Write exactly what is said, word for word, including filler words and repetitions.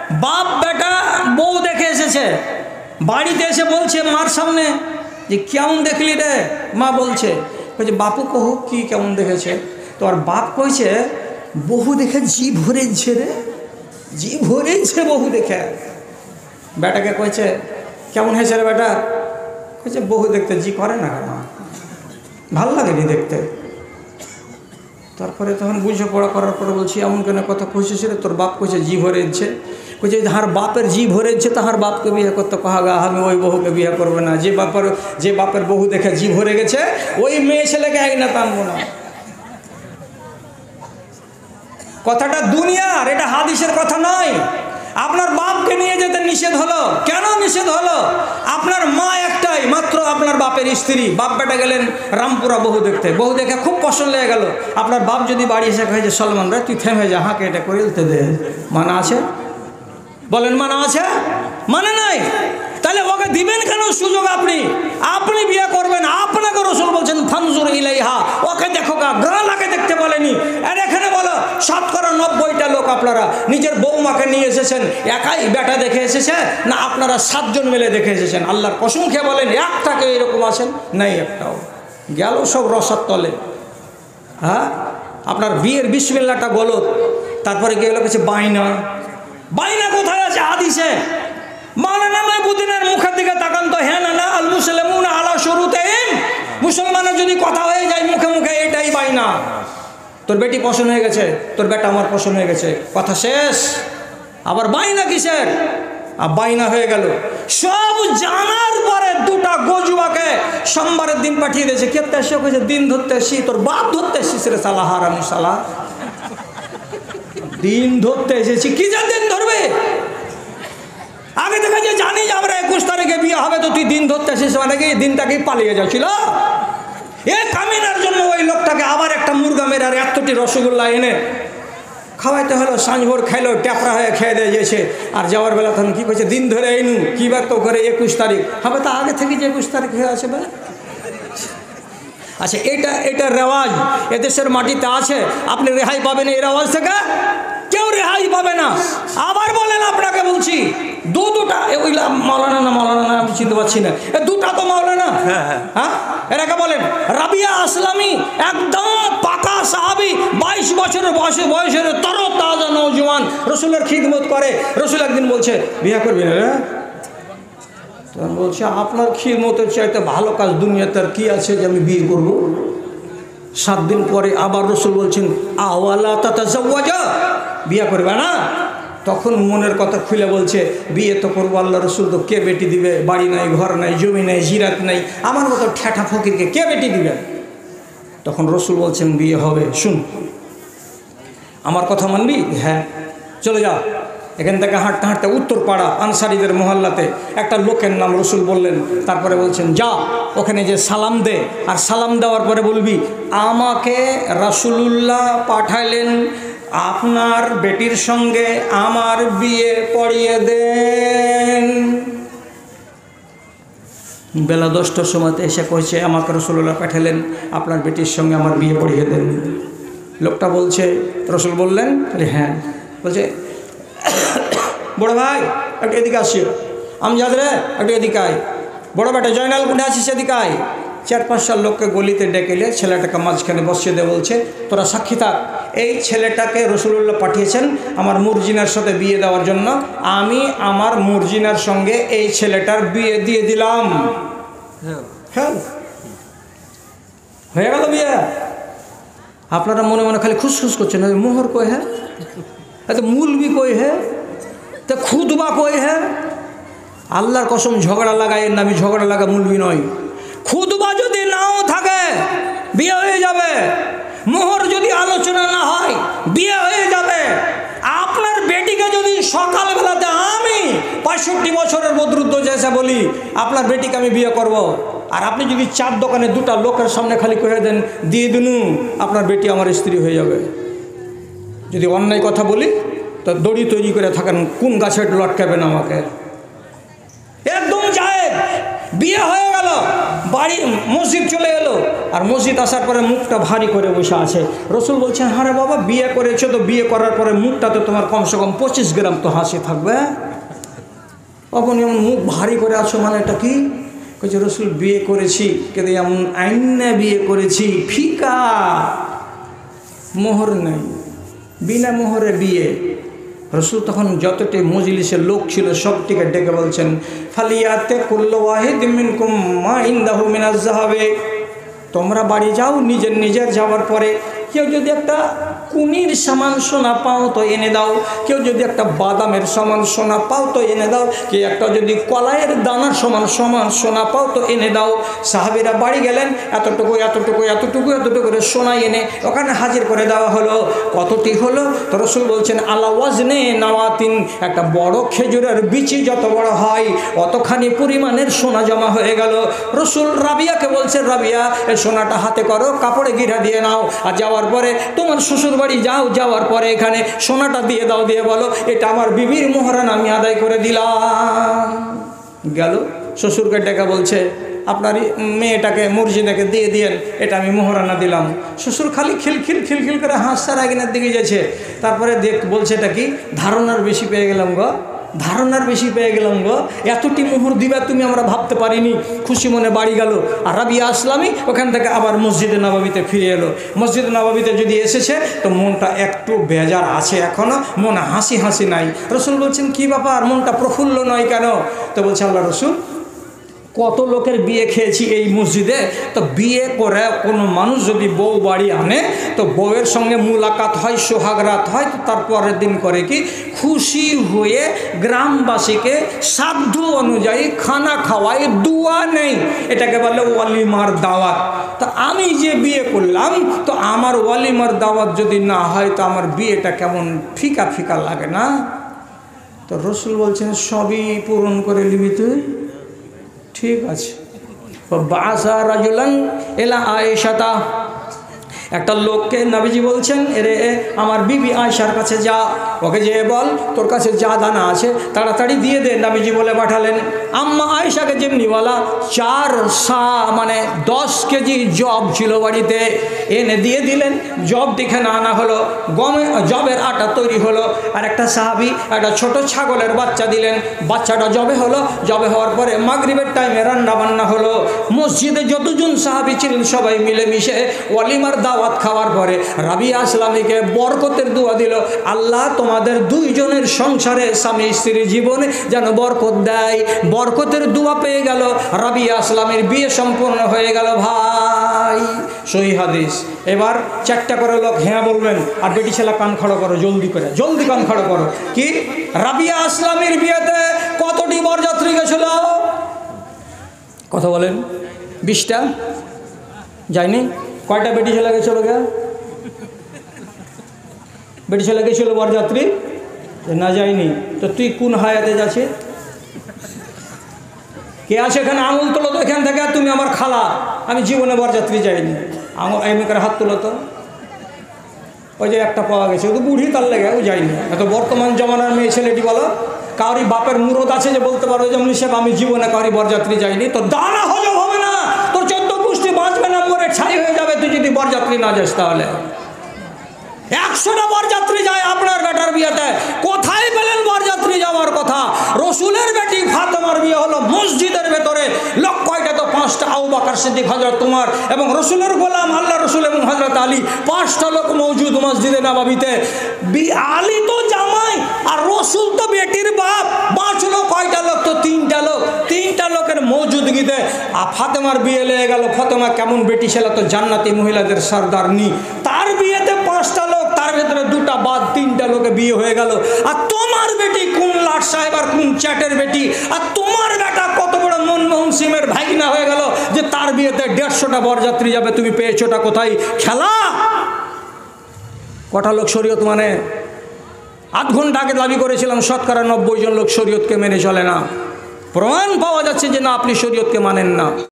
বাপ বেটা বউ দেখে এসেছে, বাড়িতে এসে বলছে মার সামনে যে কেমন দেখলি রে? মা বলছে, বলছে বাপু কহু কি কেমন দেখেছে? তো আর বাপ কইছে বহু দেখে জি ভরেছে রে, জি ভরেছে বহু দেখে। বেটাকে কইছে কেমন হয়েছে রে বেটা? কইছে বহু দেখতে জি করে না কেন, ভালো লাগেনি দেখতে। তারপরে তখন বুঝে পড়া করার পরে বলছি এমন কেন কথা কইছিস রে? তোর বাপ কইছে জি ভরেছে। কইছে যাহার বাপের জি ভরেছে তাহার বাপকে বিয়ে করতে কহাগা, আমি ওই বহুকে বিয়ে করবে না। যে বাপের যে বাপের বহু দেখে জি ভরে গেছে ওই মেয়ে ছেলেকে এক না টানবো না। কথাটা দুনিয়ার, এটা হাদিসের কথা নয়। আপনার বাপকে নিয়ে যেতে নিষেধ হলো, কেন নিষেধ হলো? আপনার মা একটাই মাত্র, আপনার বাপের স্ত্রী। বাপ বেটা গেলেন রামপুরা বহু দেখতে, বহু দেখে খুব পছন্দ লেগে গেল। আপনার বাপ যদি বাড়ি এসে কহে যে সলমান রে তুই থেমে যা, হাঁকে এটা করে দিতে দে, মানা আছে? বলেন মানা আছে? মানে নাই। তাহলে ওকে দিবেন কেন সুযোগ? আপনি আপনি বিয়ে করবেন, আপনাকে রাসূল বলছেন ফানজুর ইলাইহা, ওকে দেখো গা, গ্রালাকে দেখতে বলেনি। আর এখানে বলো শতকরা নব্বইটা লোক আপনারা নিজের বৌমাকে নিয়ে এসেছেন, একাই বেটা দেখে এসেছে না আপনারা সাতজন মিলে দেখে এসেছেন? আল্লাহর কসম খেয়ে বলেন একটাকে এরকম আছেন? নাই একটাও। গেল সব রসার তলে। হ্যাঁ, আপনার বিয়ের বিসমিল্লাহটা গলত, তারপরে গিয়ে গেলো কিছু বাইনা। বাইনা কোথায় আছে হাদিসে? মানে না নয় বুদিনের মুখের দিকে তাকান তো, হ্যাঁ না না আল মুসলিমুন আলা শুরুতিহিম, মুসলমানের যদি কথা হয়ে যায় মুখে মুখে এটাই বাইনা। তোর বেটি পছন্দ হয়ে গেছে, তোর বেটা আমার পছন্দ হয়ে গেছে, কথা শেষ। আবার বাইনা কিসের? আর বাইনা হয়ে গেল। সব জানার পরে দুটা গজুয়াকে সোমবারের দিন পাঠিয়ে দিয়েছে। কেতে এসে কইছে দিন ধরতে এসি, তোর বাপ ধরতে এসিস রে সালা হারামি সালা। দিন ধরতে এসেছি, কি যা দিন ধরবে? আগে থেকে যে জানি যে আমরা একুশ তারিখে বিয়ে হবে, তো তুই দিন ধরতে এসেছিস মানে কি দিনটাকে পালিয়ে যাচ্ছিল? এ কামিনার জন্য ওই লোকটাকে আবার একটা মুরগা মেরে আর এতটি রসগোল্লা এনে খাওয়াইতে হলো। সাঁঝভোর খাইলো, ট্যাপরা হয়ে খেয়ে দিয়ে গেছে। আর যাওয়ার বেলা তখন কী করছে, দিন ধরে আইনু কী বার তো করে একুশ তারিখ হবে, তা আগে থেকে যে একুশ তারিখ হয়ে আছে বলে। আচ্ছা, এটা এটা রেওয়াজ এদেশের মাটিতে আছে, আপনি রেহাই পাবেন এই রেওয়াজ থেকে? কেউ রেহাই পাবে না। আবার বলেন, আপনাকে বলছি দু দুটা ওই মাওলানা না মাওলানা না আমি চিনতে পারছি না, এ দুটা তো মাওলানা। হ্যাঁ হ্যাঁ, এরাকে বলেন রাবিয়া আসলামী, একদম পাকা সাহাবি, বাইশ বছরের বয়সে বয়সের তর তাজা নওজওয়ান, রসুলের খিদমত করে। রসুল একদিন বলছে বিয়ে করবি না? তখন বলছে আপনার খিদমতের চাইতে ভালো কাজ দুনিয়াতে আর কি আছে যে আমি বিয়ে করবো? সাত দিন পরে আবার রসুল বলছেন আওয়ালা তাতাজাওয়াজা, বিয়ে করবে না? তখন মনের কথা খুলে বলছে বিয়ে তো করবো, আল্লাহ রসুল তো কে বেটি দিবে? বাড়ি নাই, ঘর নাই, জমি নাই, জিরাত নাই, আমার মতো ঠেঠা ফকিরকে কে বেটি দিবে? তখন রসুল বলছেন বিয়ে হবে, শুন আমার কথা মানবি? হ্যাঁ, চলে যা। এখান থেকে হাঁটতে হাঁটতে উত্তরপাড়া আনসারীদের মহল্লাতে একটা লোকের নাম রসুল বললেন। তারপরে বলছেন যা ওখানে যে সালাম দে, আর সালাম দেওয়ার পরে বলবি আমাকে রাসূলুল্লাহ পাঠাইলেন আপনার বেটির সঙ্গে আমার বিয়ে পড়িয়ে দেন। বেলা দশটার সময়তে এসে কইছে আমাকে রাসূলুল্লাহ পাঠালেন আপনার বেটির সঙ্গে আমার বিয়ে পড়িয়ে দেন। লোকটা বলছে, রসুল বললেন হ্যাঁ। বলছে বড় ভাই একটু এদিকে আসিও, আমি যাদ রে একটু এদিকে আয়, বড় বেটা জয়নাল কোথায় আছিস এদিকে আয়। চার পাঁচটা লোককে গলিতে ডেকেলে ছেলেটাকে মাঝখানে বসিয়ে দিয়ে বলছে তোরা সাক্ষী থাক, এই ছেলেটাকে রাসূলুল্লাহ পাঠিয়েছেন আমার মুরজিনার সাথে বিয়ে দেওয়ার জন্য, আমি আমার মুরজিনার সঙ্গে এই ছেলেটার বিয়ে দিয়ে দিলাম। হ্যাঁ, হয়ে গেল বিয়ে। আপনারা মনে মনে খালি খুশখুশ করছেন, মোহর কই হ্যাঁ, তো মুলবি কই হ্যাঁ, তো খুদবা কই হ্যাঁ। আল্লাহর কসম ঝগড়া লাগাই এর নামি ঝগড়া লাগা মুলবি নয়। খুদবা যদি নাও থাকে বিয়ে হয়ে যাবে, মোহর যদি আলোচনা না হয় বিয়ে হয়ে যাবে। আপনার বেটিকে যদি সকালবেলাতে আমি পঁয়ষট্টি বছরের বদরুদ্ধ যেসে বলি আপনার বেটিকে আমি বিয়ে করব, আর আপনি যদি চার দোকানে দুটা লোকের সামনে খালি করে দেন দিয়ে দিনু আপনার বেটি আমার স্ত্রী হয়ে যাবে। যদি অন্যায় কথা বলি তো দড়ি তৈরি করে থাকেন, কোন গাছে লটকাবেন আমাকে। একদম যায় বিয়ে হয়ে গেল, বাড়ি মসজিদ চলে এলো, আর মসজিদ আসার পরে মুখটা ভারী করে বসে আছে। রসুল বলছেন, হ্যাঁ রে বাবা, বিয়ে করেছো তো বিয়ে করার পরে মুখটা তো তোমার কমসে কম পঁচিশ গ্রাম তো হাসি থাকবে, আপনি এমন মুখ ভারী করে আছো, মানে এটা কি? বলছে, রসুল বিয়ে করেছি কিন্তু এমন আইনা বিয়ে করেছি, ফিকা, মোহর নেই, বিনা মোহরে বিয়ে। রসুল তখন যতটি মজলিসের লোক ছিল সবটিকে ডেকে বলছেন, ফালিয়াতে কুল্লু ওয়াহিদ মিনকুম মা ইনদাহু মিনাজ যাহাবে, তোমরা বাড়ি যাও, নিজের নিজের যাওয়ার পরে কেউ যদি একটা কুনির সমান সোনা পাও তো এনে দাও, কেউ যদি একটা বাদামের সমান সোনা পাও তো এনে দাও, কেউ একটা যদি কলাইয়ের দানার সমান সমান সোনা পাও তো এনে দাও। সাহাবীরা বাড়ি গেলেন, এতটুকু এতটুকু এতটুকু এতটুকু করে সোনা এনে ওখানে হাজির করে দেওয়া হলো। কতটি হলো? তো রসুল বলছেন, আলা ওয়াজনে নাওয়াতিন, একটা বড় খেজুরের বিচি যত বড় হয় অতখানি পরিমাণের সোনা জমা হয়ে গেল। রসুল রাবিয়াকে বলছেন, রাবিয়া, এই সোনাটা হাতে করো, কাপড়ে গিরা দিয়ে নাও, আর যাওয়ার পরে তোমার শ্বশুর বাড়ি যাও, যাওয়ার পরে এখানে সোনাটা দিয়ে দাও, দিয়ে বলো এটা আমার বিবির মোহরান আমি আদায় করে দিলাম। গেল, শ্বশুরকে ডেকে বলছে, আপনার মেয়েটাকে মুর্জিদাকে দিয়ে দিয়েন, এটা আমি মোহরানা দিলাম। শ্বশুর খালি খিলখিল খিলখিল করে হাঁসছার একদিনের দিকে গেছে। তারপরে দেখ বলছে, এটা কি? ধারণার বেশি পেয়ে গেলাম গো, ধারণার বেশি পেয়ে গেলাম গো, এতটি মোহর দিবা তুমি আমরা ভাবতে পারিনি। খুশি মনে বাড়ি গেল, আর রাবিয়া আসলামী ওখান থেকে আবার মসজিদে নববীতে ফিরে এলো। মসজিদে নববীতে যদি এসেছে তো মনটা একটু বেজার আছে, এখনও মনে হাসি হাসি নাই। রসুল বলছেন, কি ব্যাপার, মনটা প্রফুল্ল নয় কেন? তো বলছে, আল্লাহ রসুল, কত লোকের বিয়ে খেয়েছি এই মসজিদে, তো বিয়ে করে কোনো মানুষ যদি বউ বাড়ি আনে তো বউয়ের সঙ্গে মুলাকাত হয়, সোহাগরাত হয়, তো তারপরের দিন করে কি খুশি হয়ে গ্রামবাসীকে সাধ্য অনুযায়ী খানা খাওয়ায়, দুয়া নেই, এটাকে বলে ওয়ালিমার দাওয়াত। তো আমি যে বিয়ে করলাম, তো আমার ওয়ালিমার দাওয়াত যদি না হয় তো আমার বিয়েটা কেমন ফিকা ফিকা লাগে না? তো রসুল বলছেন, সবই পূরণ করে নিবি তুই, ঠিক আছে। বাসা রাজুলান এলা আয়েশাতা, একটা লোককে নবীজি বলছেন, এরে আমার বিবি আয়েশার কাছে যা, ওকে যেয়ে বল তোর কাছে যা দানা আছে তাড়াতাড়ি দিয়ে দে। নবীজি বলে পাঠালেন। আম্মা আয়েশাকে যেমনি বলা, চার সা মানে দশ কেজি জব ছিল বাড়িতে, এনে দিয়ে দিলেন। জব দেখে না আনা হলো, গমে জবের আটা তৈরি হলো। আর একটা সাহাবি একটা ছোট ছাগলের বাচ্চা দিলেন, বাচ্চাটা জবে হলো। জবে হওয়ার পরে মাগরিবের টাইমে রান্না বান্না হলো। মসজিদে যতজন সাহাবি ছিলেন সবাই মিলেমিশে ওয়ালিমার দাওয়াত খাওয়ার পরে রাবিয়া আসলামীকে বরকতের দোয়া দিল, আল্লাহ তোমাদের দুইজনের সংসারে স্বামী স্ত্রীর জীবনে যেন বরকত দেয়। বরকতের দোয়া পেয়ে গেল, রাবিয়া আসলামীর বিয়ে সম্পূর্ণ হয়ে গেল। ভাই, সহিহ হাদিস। এবার চারটা করে লোক হ্যাঁ বলবেন, আর বেটি ছেলে কান খড়ো করো, জলদি করে, জলদি কান খড়ো করো। কি, রাবিয়া আসলামীর বিয়েতে কতটি বরযাত্রী গেছিল? কথা বলেন, বিশটা যায়নি? কয়টা বেটি ছেলে গেছিল? গে বেটি ছেলে গেছিল বরযাত্রী? না যায়নি। তো তুই কোন হায়াতে যাচ্ছে? কে আছে এখানে? আঙুল তোলো তো এখান থেকে। তুমি আমার খালা, আমি জীবনে বরযাত্রী যাইনি। আঙুল এমনি করে হাত তোলো তো। ওই যে একটা পাওয়া গেছে, ও তো বুড়ি, তার লেগে ও যায়নি। এত বর্তমান জমানার মেয়ে ছেলেটি বলো, কাউরি বাপের মুরত আছে যে বলতে পারো যেমন হিসেবে আমি জীবনে কাউরি বরযাত্রী যাইনি? তো দানা হজম হবে না, তোর চোদ্দ গোষ্ঠী বাঁচবে না, মরে ছাই হয়ে যাবে তুই যদি বরযাত্রী না যাস। তাহলে একশোটা বরযাত্রী যায় আপনার বেটার বিয়েতে, কোথায় পেলেন বরযাত্রী যাওয়ার কথা? রসুলের বেটি ফাতেমার বিয়ে হলো মসজিদের ভেতরে। লোক কয়টা? তো পাঁচটা। আবু বকর সিদ্দিক, হযরত উমর এবং রসুলের গোলাম আল্লাহ রসুল এবং হযরত আলী, পাঁচটা লোক মওজুদ মসজিদে নববীতে। আলী তো জামাই আর রসুল তো বেটির বাপ। বাঁচলো কয়টা লোক? তো তিনটা লোক। তিনটা লোকের মওজুদগিতে আর ফাতেমার বিয়ে লেগে গেল। ফাতেমা কেমন বেটি ছিল? তো জান্নাতি মহিলাদের সরদারনি। তার বিয়েতে পাঁচটা লোক, তার ভেতরে দুটা বাদ, তিনটা লোকে বিয়ে হয়ে গেল। আর তোমার বেটি কোন লাট সাহেব আর কোন চ্যাটের বেটি, আর তোমার বেটা কত বড় মনমোহন সিংয়ের ভাগনা হয়ে গেল যে তার বিয়েতে দেড়শোটা বরযাত্রী যাবে। তুমি পেয়েছোটা কোথায়? খেলা। কটা লোক শরীয়ত মানে? আধ ঘন্টা আগে দাবি করেছিলাম শতকরা নব্বই জন লোক শরীয়তকে মেনে চলে না। প্রমাণ পাওয়া যাচ্ছে যে না, আপনি শরীয়তকে মানেন না।